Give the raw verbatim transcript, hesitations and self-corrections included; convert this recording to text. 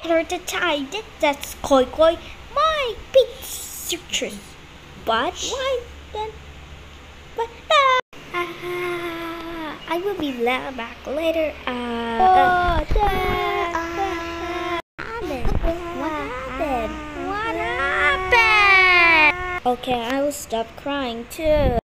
her to tie it. That's Koi Koi, my big citrus. But why then? But ah, ah, I will be la- back later. Uh, uh, what happened? What happened? Okay, I will stop crying too.